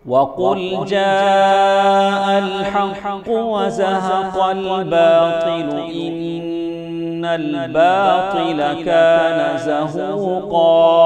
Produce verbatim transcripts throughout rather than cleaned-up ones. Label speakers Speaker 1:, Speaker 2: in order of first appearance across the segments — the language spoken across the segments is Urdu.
Speaker 1: وَقُلْ جَاءَ الْحَقُّ وَزَهَقَ الْبَاطِلُ إِنَّ الْبَاطِلَ كَانَ زَهُوقًا۔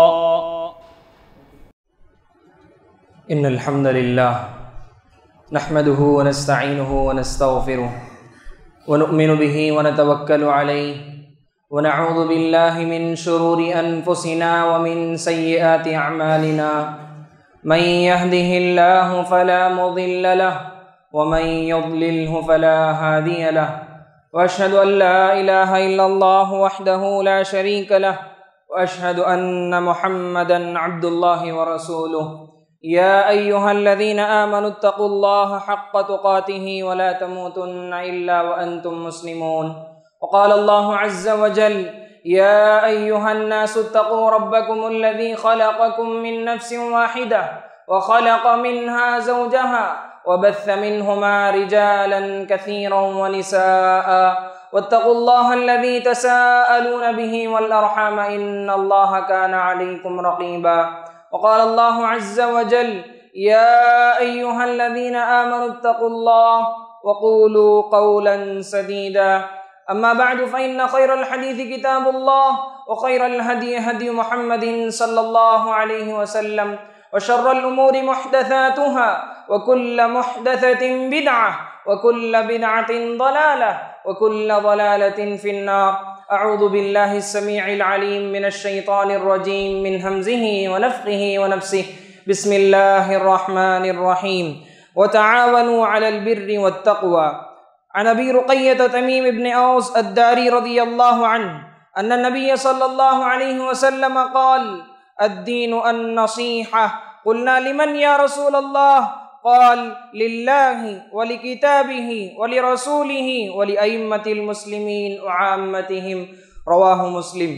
Speaker 2: إن الحمد لله نحمده ونستعينه ونستغفره ونؤمن به ونتوكل عليه ونعوذ بالله من شرور أنفسنا ومن سيئات أعمالنا، من يهده الله فلا مضل له ومن يضلله فلا هادي له، وأشهد أن لا إله إلا الله وحده لا شريك له، وأشهد أن محمدا عبد الله ورسوله۔ يا أيها الذين آمنوا اتقوا الله حق تقاته ولا تموتن إلا وأنتم مسلمون۔ وقال الله عز وجل: يا أيها الناس اتقوا ربكم الذي خلقكم من نفس واحدة وخلق منها زوجها وبث منهما رجالا كثيرا ونساء، واتقوا الله الذي تساءلون به والأرحام إن الله كان عليكم رقيبا۔ وقال الله عز وجل: يا أيها الذين آمنوا اتقوا الله وقولوا قولا سديدا، أما بعد فإن خير الحديث كتاب الله، وخير الهدي هدي محمد صلى الله عليه وسلم، وشر الأمور محدثاتها، وكل محدثة بدعة، وكل بدعة ضلالة، وكل ضلالة في النار۔ أعوذ بالله السميع العليم من الشيطان الرجيم، من همزه ونفخه ونفسه، بسم الله الرحمن الرحيم۔ وتعاونوا على البر والتقوى۔ عن أبي رقية تميم بن أوس الداري رضي الله عنه أن النبي صلى الله عليه وسلم قال: الدين النصيحة۔ قلنا: لمن يا رسول الله؟ قال: لله ولكتابه ولرسوله ولأئمة المسلمين وعامتهم۔ رواہ مسلم۔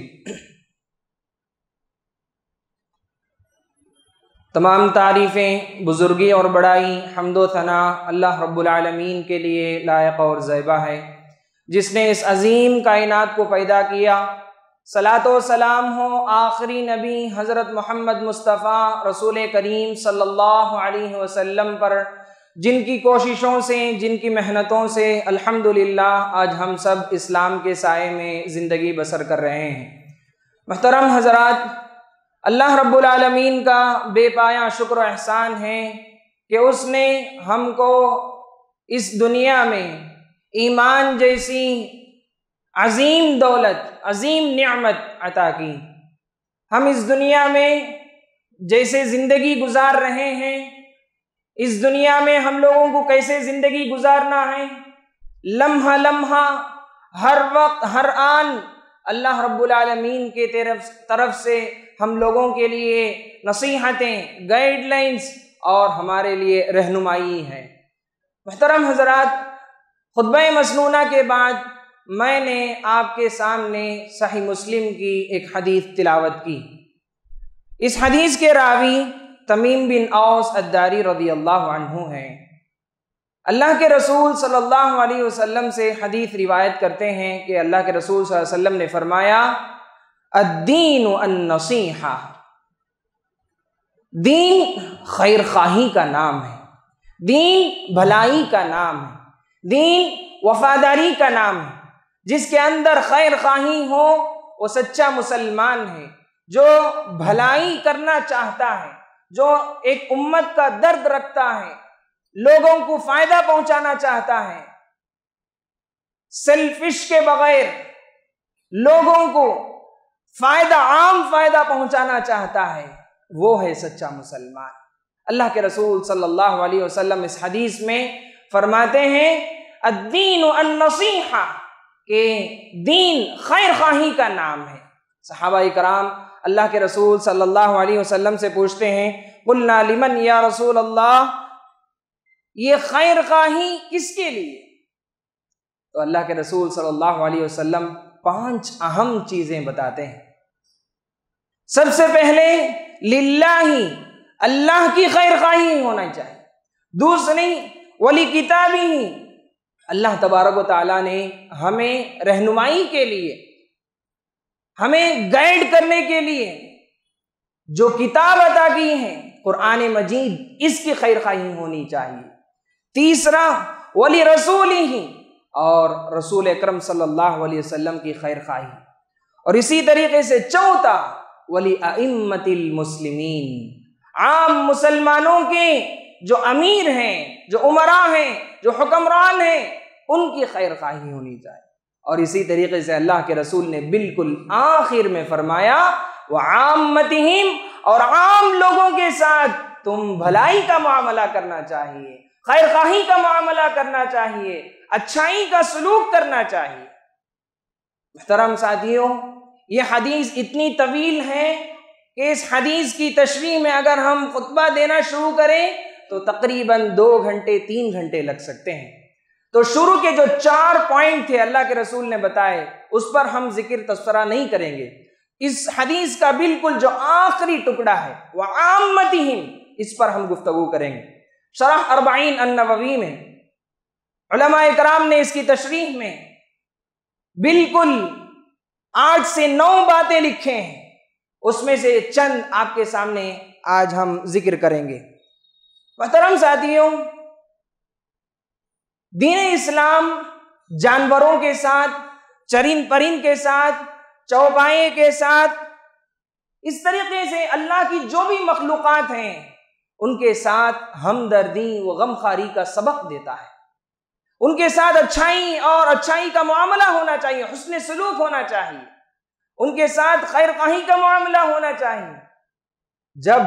Speaker 2: تمام تعریفیں، بزرگی اور بڑائی، حمد و ثنا اللہ رب العالمین کے لیے لائق اور زیبا ہے، جس نے اس عظیم کائنات کو پیدا کیا۔ صلاۃ و سلام ہو آخری نبی حضرت محمد مصطفیٰ رسول کریم صلی اللہ علیہ وسلم پر، جن کی کوششوں سے، جن کی محنتوں سے الحمدللہ آج ہم سب اسلام کے سائے میں زندگی بسر کر رہے ہیں۔ محترم حضرات، اللہ رب العالمین کا بے پایہ شکر و احسان ہے کہ اس نے ہم کو اس دنیا میں ایمان جیسی عظیم دولت، عظیم نعمت عطا کی۔ ہم اس دنیا میں جیسے زندگی گزار رہے ہیں، اس دنیا میں ہم لوگوں کو کیسے زندگی گزارنا ہے، لمحہ لمحہ، ہر وقت، ہر آن اللہ رب العالمین کے طرف طرف سے ہم لوگوں کے لیے نصیحتیں، گائیڈ لائنز اور ہمارے لیے رہنمائی ہے۔ محترم حضرات، خطبہ مسنونہ کے بعد میں نے آپ کے سامنے صحیح مسلم کی ایک حدیث تلاوت کی۔ اس حدیث کے راوی تمیم بن اوس الداری رضی اللہ عنہ ہیں۔ اللہ کے رسول صلی اللہ علیہ وسلم سے حدیث روایت کرتے ہیں کہ اللہ کے رسول صلی اللہ علیہ وسلم نے فرمایا: الدین النصیحہ۔ دین خیر خواہی کا نام ہے، دین بھلائی کا نام ہے، دین وفاداری کا نام ہے۔ جس کے اندر خیر خواہی ہو وہ سچا مسلمان ہے، جو بھلائی کرنا چاہتا ہے، جو ایک امت کا درد رکھتا ہے، لوگوں کو فائدہ پہنچانا چاہتا ہے، سیلفش کے بغیر لوگوں کو فائدہ، عام فائدہ پہنچانا چاہتا ہے، وہ ہے سچا مسلمان۔ اللہ کے رسول صلی اللہ علیہ وسلم اس حدیث میں فرماتے ہیں: الدین النصیحہ، کہ دین خیر خواہی کا نام ہے۔ صحابہ کرام اللہ کے رسول صلی اللہ علیہ وسلم سے پوچھتے ہیں: قلنا لمن یا رسول اللہ، یہ خیر خواہی کس کے لیے؟ تو اللہ کے رسول صلی اللہ علیہ وسلم پانچ اہم چیزیں بتاتے ہیں۔ سب سے پہلے للہ، اللہ کی خیر خواہی ہونا چاہیے۔ دوسری ولی کتابی، اللہ تبارک و تعالیٰ نے ہمیں رہنمائی کے لیے، ہمیں گائیڈ کرنے کے لیے جو کتاب عطا کی ہے، قرآن مجید اس کی خیر خواہی ہونی چاہیے۔ تیسرا ولی رسول ہی، اور رسول اکرم صلی اللہ علیہ وسلم کی خیر خواہی، اور اسی طریقے سے چوتھا ولی ائمۃ المسلمین، عام مسلمانوں کے جو امیر ہیں، جو امراء ہیں، جو حکمران ہیں، ان کی خیر خواہی ہونی چاہیے۔ اور اسی طریقے سے اللہ کے رسول نے بالکل آخر میں فرمایا وعامتہم، اور عام لوگوں کے ساتھ تم بھلائی کا معاملہ کرنا چاہیے، خیر خواہی کا معاملہ کرنا چاہیے، اچھائی کا سلوک کرنا چاہیے۔ محترم ساتھیوں، یہ حدیث اتنی طویل ہے کہ اس حدیث کی تشریح میں اگر ہم خطبہ دینا شروع کریں تو تقریباً دو گھنٹے تین گھنٹے لگ سکتے ہیں۔ تو شروع کے جو چار پوائنٹ تھے اللہ کے رسول نے بتائے، اس پر ہم ذکر تذکرہ نہیں کریں گے۔ اس حدیث کا بالکل جو آخری ٹکڑا ہے وعامتہم، اس پر ہم گفتگو کریں گے۔ شرح اربعین النووی میں علماء اکرام نے اس کی تشریح میں بالکل آٹھ سے نو باتیں لکھے ہیں، اس میں سے چند آپ کے سامنے آج ہم ذکر کریں گے۔ محترم ساتھیوں، دین اسلام جانوروں کے ساتھ، چرند پرند کے ساتھ، چوپائے کے ساتھ، اس طریقے سے اللہ کی جو بھی مخلوقات ہیں ان کے ساتھ ہمدردی و غمخواری کا سبق دیتا ہے۔ ان کے ساتھ اچھائی اور اچھائی کا معاملہ ہونا چاہیے، حسن سلوک ہونا چاہیے، ان کے ساتھ خیر خواہی کا معاملہ ہونا چاہیے۔ جب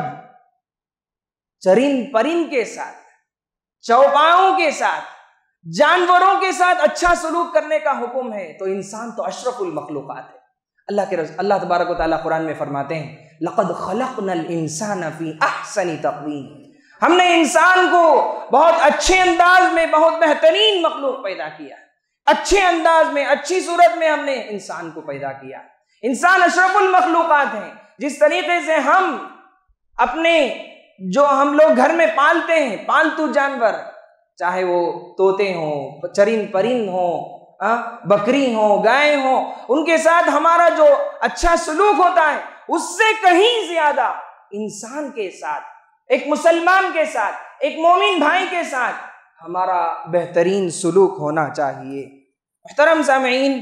Speaker 2: چرند پرند کے ساتھ، چوپاؤں کے ساتھ، جانوروں کے ساتھ اچھا سلوک کرنے کا حکم ہے تو انسان تو اشرف المخلوقات ہے۔ اللہ کے رسول اللہ تبارک و تعالیٰ قرآن میں فرماتے ہیں لَقَدْ خَلَقْنَا الْإِنسَانَ فِي أَحْسَنِ تَقْوِيمٍ، ہم نے انسان کو بہت اچھے انداز میں، بہت بہترین مخلوق پیدا کیا، اچھے انداز میں، اچھی صورت میں ہم نے انسان کو پیدا کیا۔ انسان اشرف المخلوقات ہیں۔ جس طریقے سے ہم اپنے جو ہم لوگ گھر میں پالتے ہیں پالتو جانور، چاہے وہ طوطے ہوں، چرند پرند ہوں، بکری ہوں، گائے ہوں، ان کے ساتھ ہمارا جو اچھا سلوک ہوتا ہے اس سے کہیں زیادہ انسان کے ساتھ، ایک مسلمان کے ساتھ، ایک مومن بھائی کے ساتھ ہمارا بہترین سلوک ہونا چاہیے۔ محترم سامعین،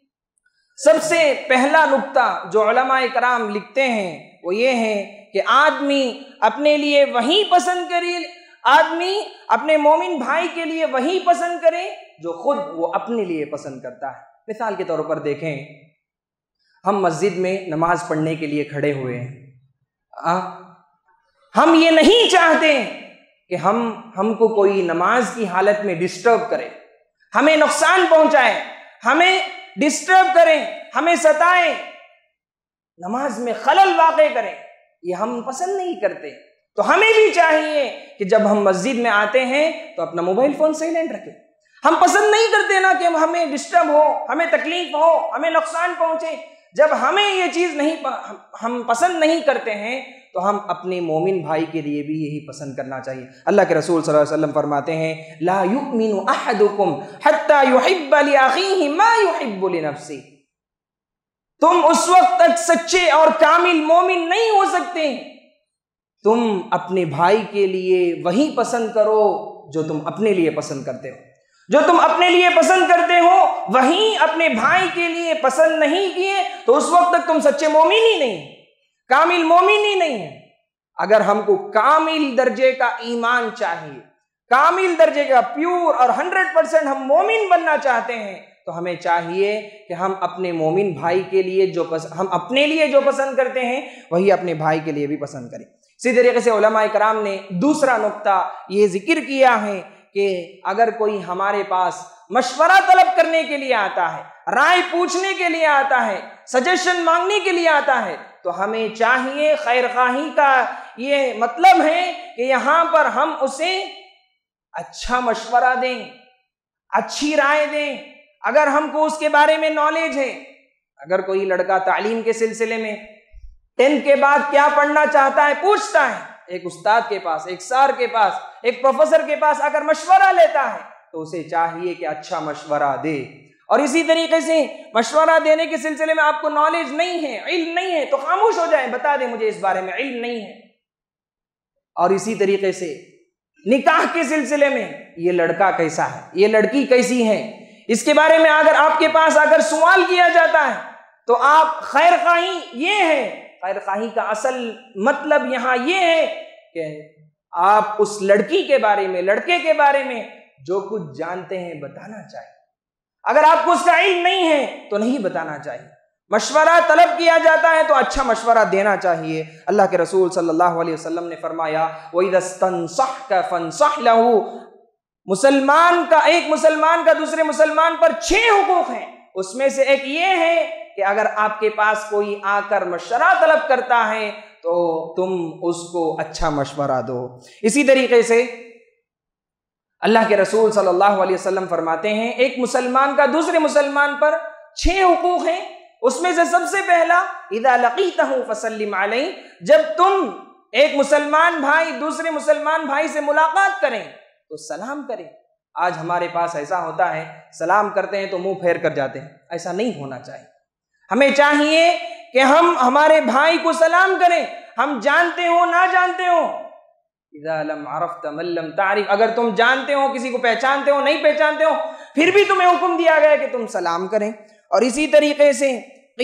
Speaker 2: سب سے پہلا نقطہ جو علماء کرام لکھتے ہیں وہ یہ ہے کہ آدمی اپنے لیے وہی پسند کرے، آدمی اپنے مومن بھائی کے لیے وہی پسند کرے جو خود وہ اپنے لیے پسند کرتا ہے۔ مثال کے طور پر دیکھیں، ہم مسجد میں نماز پڑھنے کے لیے کھڑے ہوئے ہیں، ہم یہ نہیں چاہتے کہ ہم ہم کو کوئی نماز کی حالت میں ڈسٹرب کرے، ہمیں نقصان پہنچائے، ہمیں ڈسٹرب کریں، ہمیں ستائیں، نماز میں خلل واقع کریں، یہ ہم پسند نہیں کرتے۔ تو ہمیں بھی چاہیے کہ جب ہم مسجد میں آتے ہیں تو اپنا موبائل فون سائلنٹ رکھیں۔ ہم پسند نہیں کرتے نا کہ ہمیں ڈسٹرب ہو، ہمیں تکلیف ہو، ہمیں نقصان پہنچے۔ جب ہمیں یہ چیز نہیں ہم پسند نہیں کرتے ہیں تو ہم اپنے مومن بھائی کے لیے بھی یہی پسند کرنا چاہیے۔ اللہ کے رسول صلی اللہ علیہ وسلم فرماتے ہیں لا یؤمن احدکم حتی یحب لاخیہ ما یحب لنفسہ، تم اس وقت تک سچے اور کامل مومن نہیں ہو سکتے، تم اپنے بھائی کے لیے وہی پسند کرو جو تم اپنے لیے پسند کرتے ہو، جو تم اپنے لیے پسند کرتے ہو وہی اپنے بھائی کے لیے پسند نہیں کیے تو اس وقت تک تم سچے مومن ہی نہیں، کامل مومن ہی نہیں ہے۔ اگر ہم کو کامل درجے کا ایمان چاہیے، کامل درجے کا پیور اور ہنڈریڈ پرسینٹ ہم مومن بننا چاہتے ہیں تو ہمیں چاہیے کہ ہم اپنے مومن بھائی کے لیے جو پسند ہم اپنے لیے جو پسند کرتے ہیں وہی اپنے بھائی کے لیے بھی پسند کریں۔ اسی طریقے سے علماء کرام نے دوسرا نقطہ یہ ذکر کیا ہے کہ اگر کوئی ہمارے پاس مشورہ طلب کرنے کے لیے آتا ہے، رائے پوچھنے کے لیے آتا ہے، سجیشن مانگنے کے لیے آتا ہے تو ہمیں چاہیے، خیر خواہی کا یہ مطلب ہے کہ یہاں پر ہم اسے اچھا مشورہ دیں، اچھی رائے دیں۔ اگر ہم کو اس کے بارے میں نالج ہے، اگر کوئی لڑکا تعلیم کے سلسلے میں ٹینتھ کے بعد کیا پڑھنا چاہتا ہے پوچھتا ہے، ایک استاد کے پاس، ایک سار کے پاس، ایک پروفیسر کے پاس اگر مشورہ لیتا ہے تو اسے چاہیے کہ اچھا مشورہ دے۔ اور اسی طریقے سے مشورہ دینے کے سلسلے میں آپ کو نالج نہیں ہے، علم نہیں ہے تو خاموش ہو جائیں، بتا دیں مجھے اس بارے میں علم نہیں ہے۔ اور اسی طریقے سے نکاح کے سلسلے میں یہ لڑکا کیسا ہے، یہ لڑکی کیسی ہے، اس کے بارے میں اگر آپ کے پاس اگر سوال کیا جاتا ہے تو آپ خیر خواہی یہ ہے، خیر خواہی کا اصل مطلب یہاں یہ ہے کہ آپ اس لڑکی کے بارے میں، لڑکے کے بارے میں جو کچھ جانتے ہیں بتانا چاہیے۔ اگر آپ کو اس کا علم نہیں ہے تو نہیں بتانا چاہیے۔ مشورہ طلب کیا جاتا ہے تو اچھا مشورہ دینا چاہیے۔ اللہ کے رسول صلی اللہ علیہ وسلم نے فرمایا وَإِذَا اسْتَنصَحْكَ فَانصَحْ لَهُ، مسلمان کا، ایک مسلمان کا دوسرے مسلمان پر چھ حقوق ہیں، اس میں سے ایک یہ ہے کہ اگر آپ کے پاس کوئی آ کر مشورہ طلب کرتا ہے تو تم اس کو اچھا مشورہ دو۔ اسی طریقے سے اللہ کے رسول صلی اللہ علیہ وسلم فرماتے ہیں ایک مسلمان کا دوسرے مسلمان پر چھ حقوق ہیں، اس میں سے سب سے پہلا اذا لقیتہ فسلم علیہ، جب تم ایک مسلمان بھائی دوسرے مسلمان بھائی سے ملاقات کریں تو سلام کریں۔ آج ہمارے پاس ایسا ہوتا ہے سلام کرتے ہیں تو منہ پھیر کر جاتے ہیں، ایسا نہیں ہونا چاہیے۔ ہمیں چاہیے کہ ہم ہمارے بھائی کو سلام کریں، ہم جانتے ہو نہ جانتے ہو، اذا لم عرفت من لم تعرف، اگر تم جانتے ہو کسی کو پہچانتے ہو نہیں پہچانتے ہو پھر بھی تمہیں حکم دیا گیا کہ تم سلام کریں۔ اور اسی طریقے سے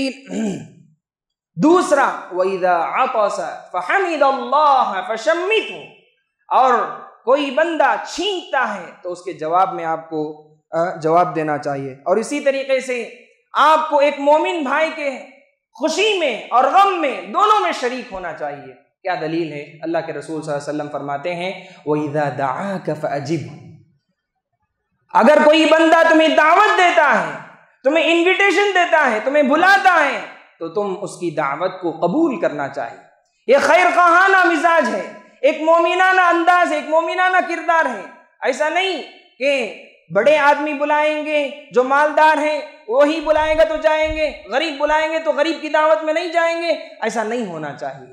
Speaker 2: دوسرا وَإِذَا عَطَسَ فَحَمِدَ اللَّهَ فَشَمِّتْهُ، اور کوئی بندہ چھینکتا ہے تو اس کے جواب میں آپ کو جواب دینا چاہیے۔ اور اسی طریقے سے آپ کو ایک مومن بھائی کے خوشی میں اور غم میں دونوں میں شریک ہونا چاہیے۔ کیا دلیل ہے؟ اللہ کے رسول صلی اللہ علیہ وسلم فرماتے ہیں وَإِذَا دَعَاكَ فَأَجِبْهُ، اگر کوئی بندہ تمہیں دعوت دیتا ہے، تمہیں انویٹیشن دیتا ہے، تمہیں بلاتا ہے تو تم اس کی دعوت کو قبول کرنا چاہیے۔ یہ خیر خواہانہ مزاج ہے، ایک مومنانہ انداز ہے، ایک مومنانہ کردار ہے۔ ایسا نہیں کہ بڑے آدمی بلائیں گے جو مالدار ہیں وہی بلائیں گے تو جائیں گے، غریب بلائیں گے تو غریب کی دعوت میں نہیں جائیں گے، ایسا نہیں ہونا چاہیے۔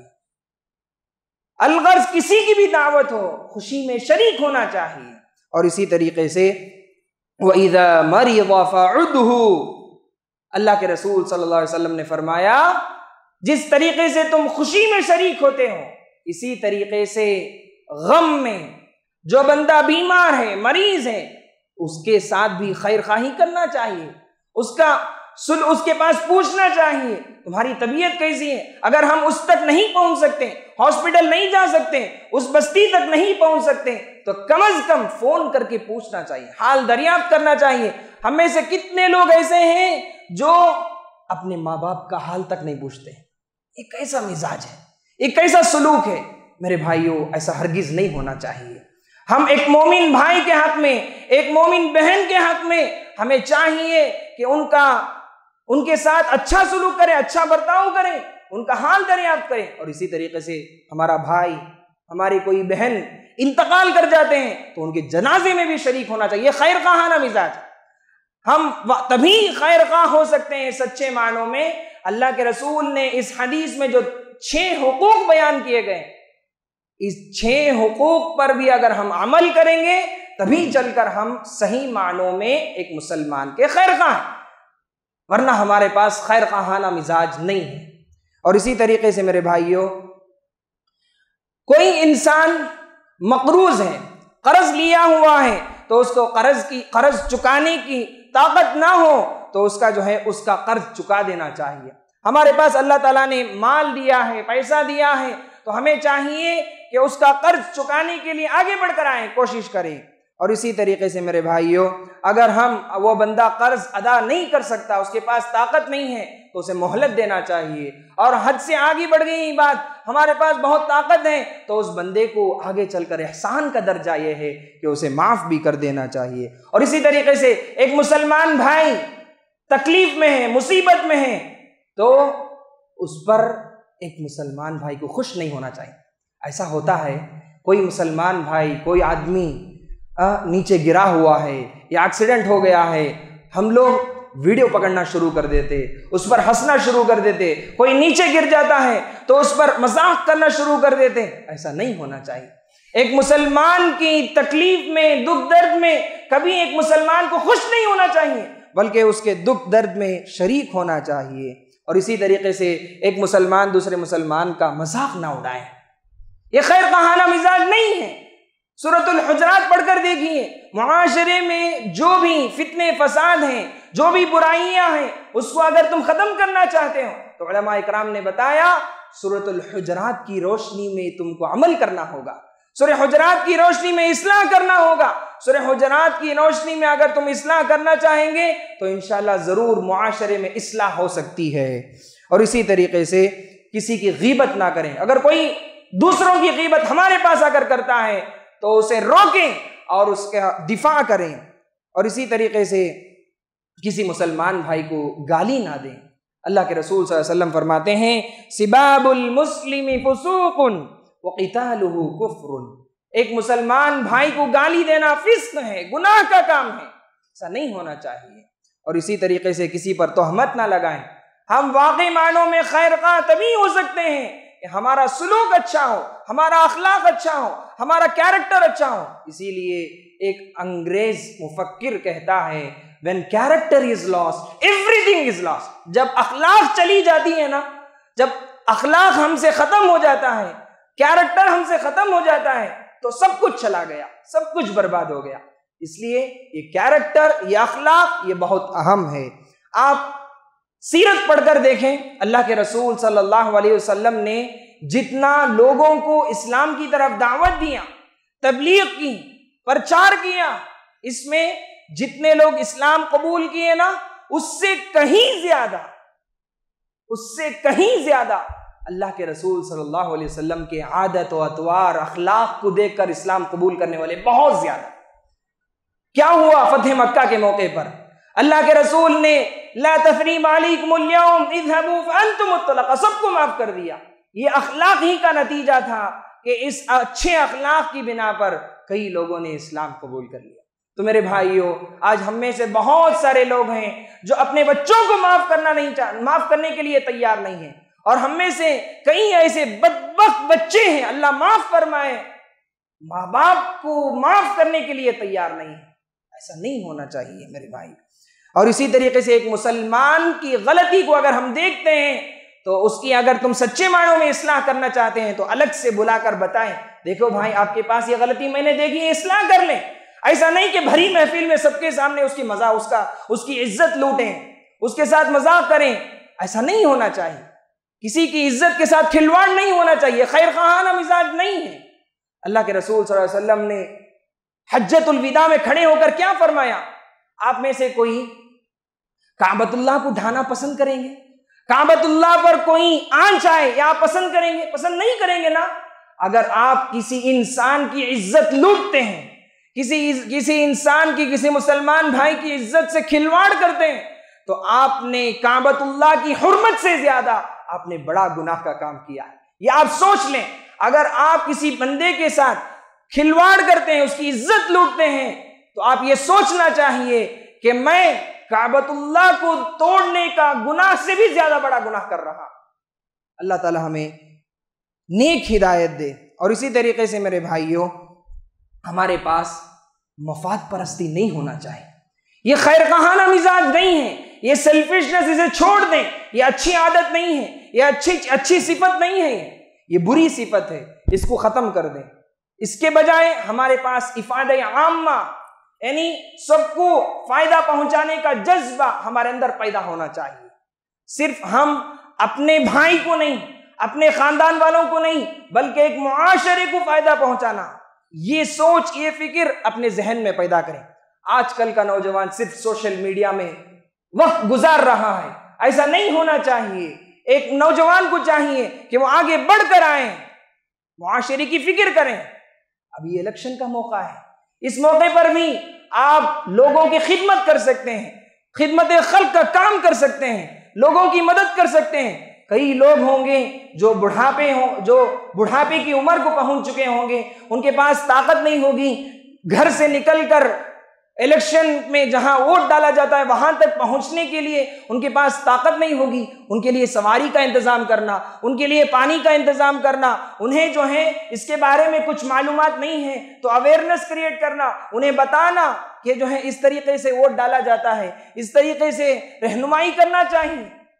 Speaker 2: الغرض کسی کی بھی دعوت ہو خوشی میں شریک ہونا چاہیے۔ اور اسی طریقے سے وَإِذَا مَرِضَ فَعُدْهُ، اللہ کے رسول صلی اللہ علیہ وسلم نے فرمایا جس طریقے سے تم خوشی میں شریک ہوتے ہو اسی طریقے سے غم میں، جو بندہ بیمار ہے مریض ہے اس کے ساتھ بھی خیر خواہی کرنا چاہیے، اس کا اس کے پاس پوچھنا چاہیے تمہاری طبیعت کیسی ہے۔ اگر ہم اس تک نہیں پہنچ سکتے، ہاسپٹل نہیں جا سکتے، اس بستی تک نہیں پہنچ سکتے تو کم از کم فون کر کے پوچھنا چاہیے، حال دریافت کرنا چاہیے۔ ہم میں سے کتنے لوگ ایسے ہیں جو اپنے ماں باپ کا حال تک نہیں پوچھتے؟ یہ کیسا مزاج ہے، یہ کیسا سلوک ہے؟ میرے بھائیوں ایسا ہرگز نہیں ہونا چاہیے۔ ہم ایک مومن بھائی کے حق میں، ایک مومن بہن کے حق میں ہمیں چاہیے کہ ان کا ان کے ساتھ اچھا سلوک کریں، اچھا برتاؤ کریں، ان کا حال دریافت کریں۔ اور اسی طریقے سے ہمارا بھائی، ہماری کوئی بہن انتقال کر جاتے ہیں تو ان کے جنازے میں بھی شریک ہونا چاہیے۔ یہ خیر خواہانہ مزاج۔ ہم تبھی خیر خواہ ہو سکتے ہیں سچے معنوں میں۔ اللہ کے رسول نے اس حدیث میں جو چھ حقوق بیان کیے گئے، اس چھ حقوق پر بھی اگر ہم عمل کریں گے تبھی چل کر ہم صحیح معنوں میں ایک مسلمان کے خیر خواہ ہیں، ورنہ ہمارے پاس خیر خواہانہ مزاج نہیں ہے۔ اور اسی طریقے سے میرے بھائیوں، کوئی انسان مقروض ہے، قرض لیا ہوا ہے تو اس کو قرض کی قرض چکانے کی طاقت نہ ہو تو اس کا جو ہے اس کا قرض چکا دینا چاہیے۔ ہمارے پاس اللہ تعالیٰ نے مال دیا ہے، پیسہ دیا ہے تو ہمیں چاہیے کہ اس کا قرض چکانے کے لیے آگے بڑھ کر آئیں، کوشش کریں۔ اور اسی طریقے سے میرے بھائیوں، اگر ہم وہ بندہ قرض ادا نہیں کر سکتا، اس کے پاس طاقت نہیں ہے تو اسے مہلت دینا چاہیے۔ اور حد سے آگے بڑھ گئی بات، ہمارے پاس بہت طاقت ہے تو اس بندے کو آگے چل کر احسان کا درجہ یہ ہے کہ اسے معاف بھی کر دینا چاہیے۔ اور اسی طریقے سے ایک مسلمان بھائی تکلیف میں ہے، مصیبت میں ہے تو اس پر ایک مسلمان بھائی کو خوش نہیں ہونا چاہیے۔ ایسا ہوتا ہے کوئی مسلمان بھائی، کوئی آدمی نیچے گرا ہوا ہے یا ایکسیڈنٹ ہو گیا ہے، ہم لوگ ویڈیو پکڑنا شروع کر دیتے، اس پر ہنسنا شروع کر دیتے۔ کوئی نیچے گر جاتا ہے تو اس پر مذاق کرنا شروع کر دیتے۔ ایسا نہیں ہونا چاہیے۔ ایک مسلمان کی تکلیف میں، دکھ درد میں کبھی ایک مسلمان کو خوش نہیں ہونا چاہیے بلکہ اس کے دکھ درد میں شریک ہونا چاہیے۔ اور اسی طریقے سے ایک مسلمان دوسرے مسلمان کا مذاق نہ اڑائے۔ یہ خیر خواہانہ مزاج نہیں ہے۔ سورۃ الحجرات پڑھ کر دیکھیے، معاشرے میں جو بھی فتنے فساد ہیں، جو بھی برائیاں ہیں، اس کو اگر تم ختم کرنا چاہتے ہو تو علماء اکرام نے بتایا سورۃ الحجرات کی روشنی میں تم کو عمل کرنا ہوگا، سورہ حجرات کی روشنی میں اصلاح کرنا ہوگا۔ سورہ حجرات کی روشنی میں اگر تم اصلاح کرنا چاہیں گے تو انشاءاللہ ضرور معاشرے میں اصلاح ہو سکتی ہے۔ اور اسی طریقے سے کسی کی غیبت نہ کریں، اگر کوئی دوسروں کی غیبت ہمارے پاس اگر کرتا ہے تو اسے روکیں اور اس کا دفاع کریں۔ اور اسی طریقے سے کسی مسلمان بھائی کو گالی نہ دیں۔ اللہ کے رسول صلی اللہ علیہ وسلم فرماتے ہیں سباب المسلم فسوق وقتالہ کفر، ایک مسلمان بھائی کو گالی دینا فسق ہے، گناہ کا کام ہے، ایسا نہیں ہونا چاہیے۔ اور اسی طریقے سے کسی پر تہمت نہ لگائیں۔ ہم واقعی معنوں میں خیر خواہ تبھی ہو سکتے ہیں کہ ہمارا سلوک اچھا ہو، ہمارا اخلاق اچھا ہو، ہمارا کیریکٹر اچھا ہو۔ اسی لیے ایک انگریز مفکر کہتا ہے when character is lost everything is lost، جب اخلاق چلی جاتی ہے نا، جب اخلاق ہم سے ختم ہو جاتا ہے، کیریکٹر ہم سے ختم ہو جاتا ہے تو سب کچھ چلا گیا، سب کچھ برباد ہو گیا۔ اس لیے یہ کیریکٹر، یہ اخلاق، یہ بہت اہم ہے۔ آپ سیرت پڑھ کر دیکھیں، اللہ کے رسول صلی اللہ علیہ وسلم نے جتنا لوگوں کو اسلام کی طرف دعوت دیا، تبلیغ کی، پرچار کیا، اس میں جتنے لوگ اسلام قبول کیے نا، اس سے کہیں زیادہ اس سے کہیں زیادہ اللہ کے رسول صلی اللہ علیہ وسلم کے عادت و اطوار، اخلاق کو دیکھ کر اسلام قبول کرنے والے بہت زیادہ۔ کیا ہوا فتح مکہ کے موقع پر؟ اللہ کے رسول نے لا تثریب علیکم اليوم اذهبوا فانتم الطلقاء، سب کو معاف کر دیا۔ یہ اخلاق ہی کا نتیجہ تھا کہ اس اچھے اخلاق کی بنا پر کئی لوگوں نے اسلام قبول کر لیا۔ تو میرے بھائیوں، آج ہم میں سے بہت سارے لوگ ہیں جو اپنے بچوں کو معاف کرنا نہیں چاہ معاف کرنے کے لیے تیار نہیں ہیں، اور ہم میں سے کئی ایسے بدبخت بچے ہیں، اللہ معاف فرمائے، ماں باپ کو معاف کرنے کے لیے تیار نہیں ہیں۔ ایسا نہیں ہونا چاہیے میرے بھائی۔ اور اسی طریقے سے ایک مسلمان کی غلطی کو اگر ہم دیکھتے ہیں تو اس کی اگر تم سچے معنوں میں اصلاح کرنا چاہتے ہیں تو الگ سے بلا کر بتائیں، دیکھو بھائی آپ کے پاس یہ غلطی میں نے دیکھی ہے، اصلاح کر لیں۔ ایسا نہیں کہ بھری محفل میں سب کے سامنے اس کی مذاق اس کا اس کی عزت لوٹیں، اس کے ساتھ مذاق کریں، ایسا نہیں ہونا چاہیے۔ کسی کی عزت کے ساتھ کھلواڑ نہیں ہونا چاہیے، خیر خواہانہ مزاج نہیں ہے۔ اللہ کے رسول صلی اللہ علیہ وسلم نے حجۃ الوداع میں کھڑے ہو کر کیا فرمایا؟ آپ میں سے کوئی کعبۃ اللہ کو ڈھانا پسند کریں گے؟ کعبۃ اللہ پر کوئی آنچ آئے یا آپ پسند کریں گے؟ پسند نہیں کریں گے نا۔ اگر آپ کسی انسان کی عزت لوٹتے ہیں، کسی کسی انسان کی، کسی مسلمان بھائی کی عزت سے کھلواڑ کرتے ہیں، تو آپ نے کعبۃ اللہ کی حرمت سے زیادہ آپ نے بڑا گناہ کا کام کیا ہے۔ یہ آپ سوچ لیں، اگر آپ کسی بندے کے ساتھ کھلواڑ کرتے ہیں، اس کی عزت لوٹتے ہیں، تو آپ یہ سوچنا چاہیے کہ میں کعبۃ اللہ کو توڑنے کا گناہ سے بھی زیادہ بڑا گناہ کر رہا۔ اللہ تعالی ہمیں نیک ہدایت دے۔ اور اسی طریقے سے میرے بھائیوں، ہمارے پاس مفاد پرستی نہیں ہونا چاہیے، یہ خیر خواہانہ مزاج نہیں ہے، یہ سیلفشنس، اسے چھوڑ دیں، یہ اچھی عادت نہیں ہے، یہ اچھی اچھی صفت نہیں ہے، یہ بری صفت ہے، اس کو ختم کر دیں۔ اس کے بجائے ہمارے پاس افادہ عامہ، یعنی سب کو فائدہ پہنچانے کا جذبہ ہمارے اندر پیدا ہونا چاہیے۔ صرف ہم اپنے بھائی کو نہیں، اپنے خاندان والوں کو نہیں، بلکہ ایک معاشرے کو فائدہ پہنچانا، یہ سوچ، یہ فکر اپنے ذہن میں پیدا کریں۔ آج کل کا نوجوان صرف سوشل میڈیا میں وقت گزار رہا ہے، ایسا نہیں ہونا چاہیے۔ ایک نوجوان کو چاہیے کہ وہ آگے بڑھ کر آئیں، معاشرے کی فکر کریں۔ ابھی الیکشن کا موقع ہے، اس موقع پر بھی آپ لوگوں کی خدمت کر سکتے ہیں، خدمت خلق کا کام کر سکتے ہیں، لوگوں کی مدد کر سکتے ہیں۔ کئی لوگ ہوں گے جو بڑھاپے ہوں جو بڑھاپے کی عمر کو پہنچ چکے ہوں گے، ان کے پاس طاقت نہیں ہوگی گھر سے نکل کر الیکشن میں جہاں ووٹ ڈالا جاتا ہے وہاں تک پہنچنے کے لیے ان کے پاس طاقت نہیں ہوگی۔ ان کے لیے سواری کا انتظام کرنا، ان کے لیے پانی کا انتظام کرنا، انہیں جو ہے اس کے بارے میں کچھ معلومات نہیں ہے تو اویئرنیس کریٹ کرنا، انہیں بتانا کہ جو ہے اس طریقے سے ووٹ ڈالا جاتا ہے، اس طریقے سے رہنمائی کرنا چاہیے۔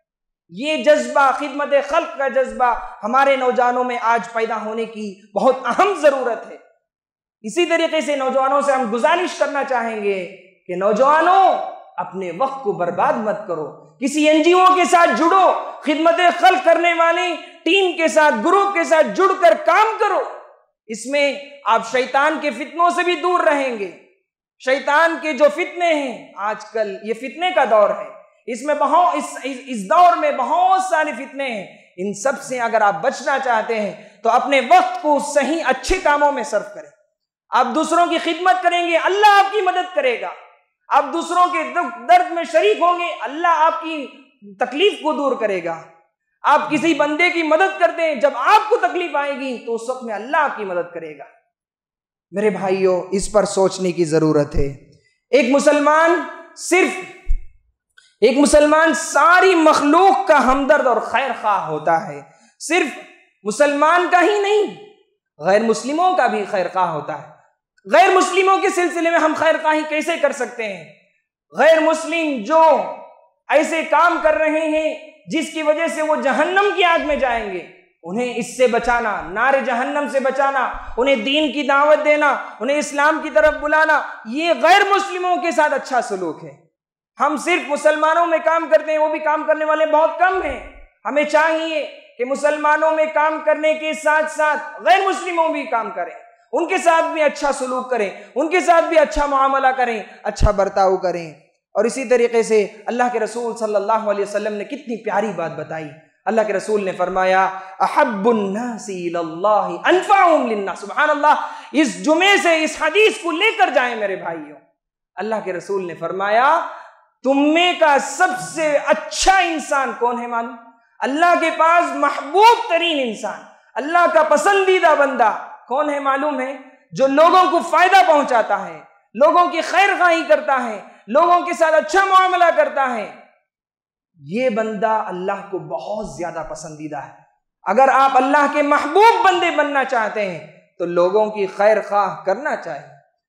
Speaker 3: یہ جذبہ، خدمت خلق کا جذبہ ہمارے نوجوانوں میں آج پیدا ہونے کی بہت اہم ضرورت ہے۔ اسی طریقے سے نوجوانوں سے ہم گزارش کرنا چاہیں گے کہ نوجوانوں اپنے وقت کو برباد مت کرو، کسی این جی او کے ساتھ جڑو، خدمت خلق کرنے والی ٹیم کے ساتھ، گروپ کے ساتھ جڑ کر کام کرو۔ اس میں آپ شیطان کے فتنوں سے بھی دور رہیں گے۔ شیطان کے جو فتنے ہیں، آج کل یہ فتنے کا دور ہے، اس میں بہت اس, اس دور میں بہت سارے فتنے ہیں، ان سب سے اگر آپ بچنا چاہتے ہیں تو اپنے وقت کو صحیح اچھے کاموں میں صرف کریں۔ آپ دوسروں کی خدمت کریں گے، اللہ آپ کی مدد کرے گا۔ آپ دوسروں کے درد میں شریک ہوں گے، اللہ آپ کی تکلیف کو دور کرے گا۔ آپ کسی بندے کی مدد کرتے ہیں، جب آپ کو تکلیف آئے گی تو اس وقت میں اللہ آپ کی مدد کرے گا۔ میرے بھائیوں، اس پر سوچنے کی ضرورت ہے۔ ایک مسلمان صرف ایک مسلمان ساری مخلوق کا ہمدرد اور خیر خواہ ہوتا ہے، صرف مسلمان کا ہی نہیں، غیر مسلموں کا بھی خیر خواہ ہوتا ہے۔ غیر مسلموں کے سلسلے میں ہم خیر خواہی کیسے کر سکتے ہیں؟ غیر مسلم جو ایسے کام کر رہے ہیں جس کی وجہ سے وہ جہنم کی آگ میں جائیں گے، انہیں اس سے بچانا، نار جہنم سے بچانا، انہیں دین کی دعوت دینا، انہیں اسلام کی طرف بلانا، یہ غیر مسلموں کے ساتھ اچھا سلوک ہے۔ ہم صرف مسلمانوں میں کام کرتے ہیں، وہ بھی کام کرنے والے بہت کم ہیں۔ ہمیں چاہیے کہ مسلمانوں میں کام کرنے کے ساتھ ساتھ غیر مسلموں بھی کام کریں، ان کے ساتھ بھی اچھا سلوک کریں، ان کے ساتھ بھی اچھا معاملہ کریں، اچھا برتاؤ کریں۔ اور اسی طریقے سے اللہ کے رسول صلی اللہ علیہ وسلم نے کتنی پیاری بات بتائی۔ اللہ کے رسول نے فرمایا احب الناس الی اللہ انفعهم للناس۔ سبحان اللہ، اس جمعے سے اس حدیث کو لے کر جائیں میرے بھائیوں۔ اللہ کے رسول نے فرمایا تم میں کا سب سے اچھا انسان کون ہے معلوم؟ اللہ کے پاس محبوب ترین انسان، اللہ کا پسندیدہ بندہ کون ہے معلوم ہے؟ جو لوگوں کو فائدہ پہنچاتا ہے، لوگوں کی خیر خواہی کرتا ہے، لوگوں کے ساتھ اچھا معاملہ کرتا ہے، یہ بندہ اللہ کو بہت زیادہ پسندیدہ ہے۔ اگر آپ اللہ کے محبوب بندے بننا چاہتے ہیں تو لوگوں کی خیر خواہ کرنا چاہیے۔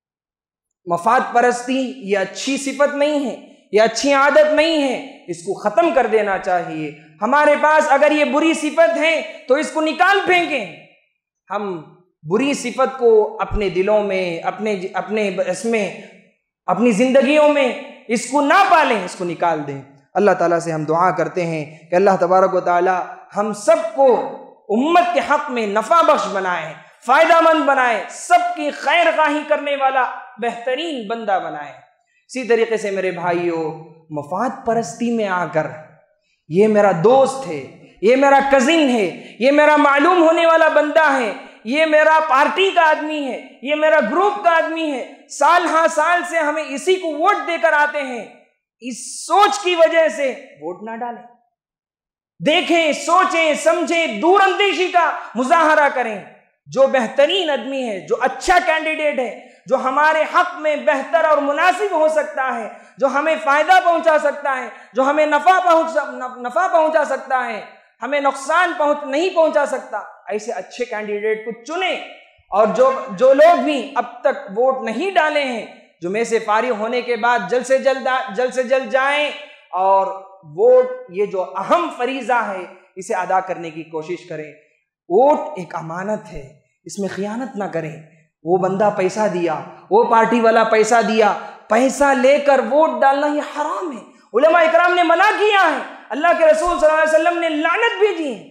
Speaker 3: مفاد پرستی یہ اچھی صفت نہیں ہے، یہ اچھی عادت نہیں ہے، اس کو ختم کر دینا چاہیے۔ ہمارے پاس اگر یہ بری صفت ہے تو اس کو نکال پھینکیں۔ ہم بری صفت کو اپنے دلوں میں، اپنے اپنے اس میں اپنی زندگیوں میں اس کو نہ پالیں، اس کو نکال دیں۔ اللہ تعالیٰ سے ہم دعا کرتے ہیں کہ اللہ تبارک و تعالیٰ ہم سب کو امت کے حق میں نفع بخش بنائے، فائدہ مند بنائے، سب کی خیر خواہی کرنے والا بہترین بندہ بنائے۔ اسی طریقے سے میرے بھائیوں، مفاد پرستی میں آ کر یہ میرا دوست ہے، یہ میرا کزن ہے، یہ میرا معلوم ہونے والا بندہ ہے، یہ میرا پارٹی کا آدمی ہے، یہ میرا گروپ کا آدمی ہے، سال ہاں سال سے ہمیں اسی کو ووٹ دے کر آتے ہیں، اس سوچ کی وجہ سے ووٹ نہ ڈالیں۔ دیکھیں، سوچیں، سمجھیں، دور اندیشی کا مظاہرہ کریں۔ جو بہترین آدمی ہے، جو اچھا کینڈیڈیٹ ہے، جو ہمارے حق میں بہتر اور مناسب ہو سکتا ہے، جو ہمیں فائدہ پہنچا سکتا ہے، جو ہمیں نفع پہنچا نفع پہنچا سکتا ہے، ہمیں نقصان پہنچ نہیں پہنچا سکتا، ایسے اچھے کینڈیڈیٹ کو چنیں۔ اور جو جو لوگ بھی اب تک ووٹ نہیں ڈالے ہیں، جمعے سے فارغ ہونے کے بعد جلد سے جلد جلد سے جلد جائیں اور ووٹ، یہ جو اہم فریضہ ہے، اسے ادا کرنے کی کوشش کریں۔ ووٹ ایک امانت ہے، اس میں خیانت نہ کریں۔ وہ بندہ پیسہ دیا، وہ پارٹی والا پیسہ دیا، پیسہ لے کر ووٹ ڈالنا یہ حرام ہے۔ علماء اکرام نے منع کیا ہے، اللہ کے رسول صلی اللہ علیہ وسلم نے لعنت بھیجی ہے۔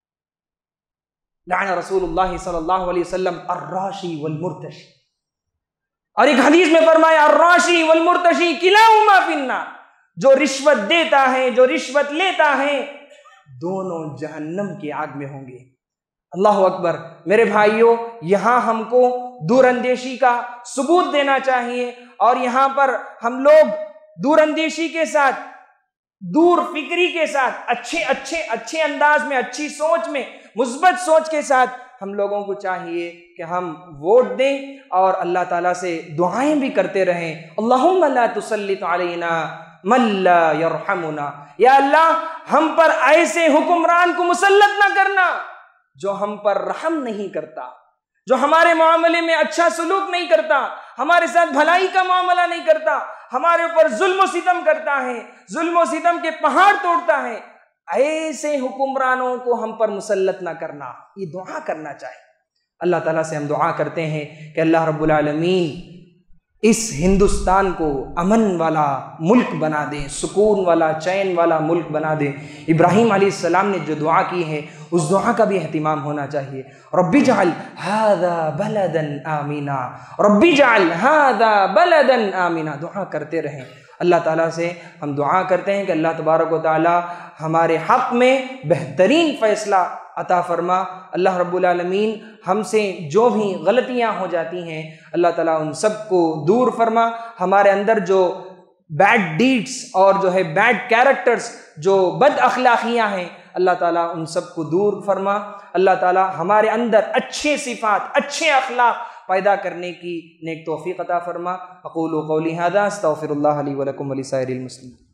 Speaker 3: لعن رسول اللہ صلی اللہ علیہ وسلم الراشی والمرتشی، اور ایک حدیث میں فرمایا الراشی والمرتشی کلاہما فی النار، جو رشوت دیتا ہے، جو رشوت لیتا ہے، دونوں جہنم کی آگ میں ہوں گے۔ اللہ اکبر۔ میرے بھائیوں، یہاں ہم کو دور اندیشی کا ثبوت دینا چاہیے، اور یہاں پر ہم لوگ دور اندیشی کے ساتھ، دور فکری کے ساتھ، اچھے اچھے اچھے انداز میں، اچھی سوچ میں، مثبت سوچ کے ساتھ ہم لوگوں کو چاہیے کہ ہم ووٹ دیں اور اللہ تعالیٰ سے دعائیں بھی کرتے رہیں۔ اللہم لا تسلط علینا من لا یرحمنا، یا اللہ ہم پر ایسے حکمران کو مسلط نہ کرنا جو ہم پر رحم نہیں کرتا، جو ہمارے معاملے میں اچھا سلوک نہیں کرتا، ہمارے ساتھ بھلائی کا معاملہ نہیں کرتا، ہمارے اوپر ظلم و ستم کرتا ہے، ظلم و ستم کے پہاڑ توڑتا ہے۔ ایسے حکمرانوں کو ہم پر مسلط نہ کرنا، یہ دعا کرنا چاہیے۔ اللہ تعالیٰ سے ہم دعا کرتے ہیں کہ اللہ رب العالمین اس ہندوستان کو امن والا ملک بنا دے، سکون والا، چین والا ملک بنا دے۔ ابراہیم علیہ السلام نے جو دعا کی ہے اس دعا کا بھی اہتمام ہونا چاہیے۔ ربی جعل ھذا بلدا آمنا، ربی جعل ھذا بلدا آمنا، دعا کرتے رہیں۔ اللہ تعالیٰ سے ہم دعا کرتے ہیں کہ اللہ تبارک و تعالیٰ ہمارے حق میں بہترین فیصلہ عطا فرما۔ اللہ رب العالمین ہم سے جو بھی غلطیاں ہو جاتی ہیں اللہ تعالیٰ ان سب کو دور فرما۔ ہمارے اندر جو بیڈ ڈیڈز اور جو ہے بیڈ کیریکٹرز، جو بد اخلاقیاں ہیں، اللہ تعالیٰ ان سب کو دور فرما۔ اللہ تعالیٰ ہمارے اندر اچھے صفات، اچھے اخلاق پیدا کرنے کی نیک توفیق عطا فرما۔ اقول قولی ھذا استغفر اللہ لی ولکم ولسائر المسلمین۔